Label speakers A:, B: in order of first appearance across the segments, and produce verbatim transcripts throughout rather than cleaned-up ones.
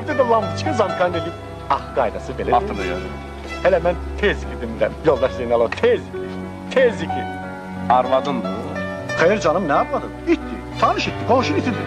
A: evdə də lampoçka zamkan eləyib. Ah, qaydası belə.
B: Hatırlayın.
A: Hələ mən tez gidim, yoldaş Zeynalov, tez gidim, tez gidim.
B: Arvadın mı?
A: Xeyr canım, nə arvadın? İtdi, tanış itdi, qonşun itidir.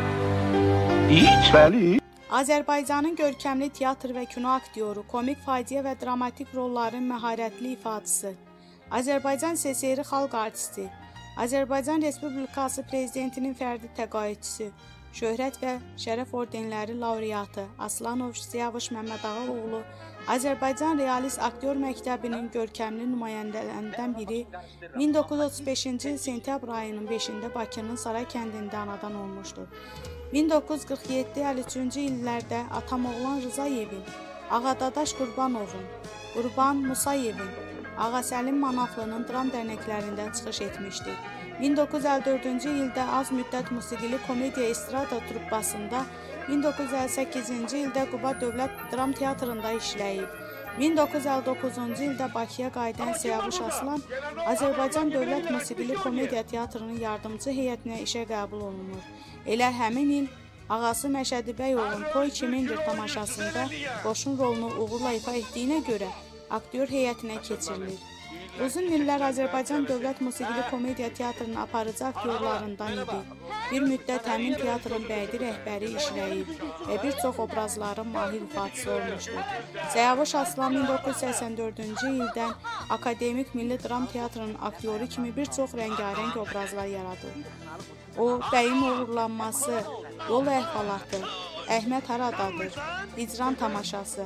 B: İt?
A: Bəli.
C: Azərbaycanın görkəmli teatr və kino aktyoru, komik faciə və dramatik rolların məharətli ifadısı, Azərbaycan S S R xalq artisti, Azərbaycan Respublikası Prezidentinin fərdi təqaüdçüsü, şöhrət və şərəf ordenləri laureatı Aslanov Siyavuş Məmmədağaoğlu, Azərbaycan Realist Aktyor Məktəbinin görkəmli nümayəndələrindən biri min doqquz yüz otuz beşinci il sentyabr ayının beşində Bakının Saray kəndində anadan olmuşdur. min doqquz yüz qırx yeddi əlli üçüncü illərdə Atamoğlan Rızayevin, Ağadadaş Qurbanovun, Qurban Musayevin, Ağa Səlim Manaflının dram dərnəklərində çıxış etmişdir. min doqquz yüz əlli dördüncü ildə az müddət musiqili komediya estrada truppasında, min doqquz yüz əlli səkkizinci ildə Quba Dövlət Dram Teatrında işləyib. min doqquz yüz əlli doqquzuncu ildə Bakıya qayıdan Siyavuş Aslan Azərbaycan Dövlət Musiqili Komediya Teatrının yardımcı heyətinə işə qəbul olunur. Elə həmin il ağası Məşədi Bəyovun Toy Kimindir tamaşasında qoşun rolunu uğurla ifa etdiyinə görə aktyor heyətinə keçirilir. Uzun illər Azərbaycan Dövlət Musiqili Komediya Teatrının aparıcı aktyorlarından idi. Bir müddət həmin teatrın bəydi rəhbəri işləyib və bir çox obrazların mahir ifadısı olmuşdur. Siyavuş Aslan min doqquz yüz səksən dördüncü ildən Akademik Milli Dram Teatrının aktyoru kimi bir çox rəngarəng obrazlar yaradır. O, Bəyin Uğurlanması, Yol Əhvalatı, Əhməd Haradadır, İcran Tamaşası,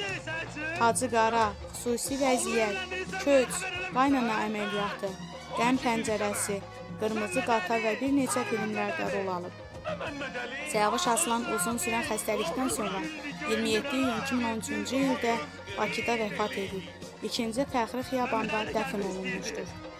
C: Hacı Qara, Xüsusi Vəziyyət, Köç, Qaynana Əməliyyatı, Qəm Pəncərəsi, Qırmızı Qatar və bir neçə filmlərdə rol alıb. Siyavuş Aslan uzun sürən xəstəlikdən sonra iyirmi yeddi iyun iki min on üçüncü ildə Bakıda vəfat edib. İkinci Fəxri Xiyabanda dəfn olunmuşdur.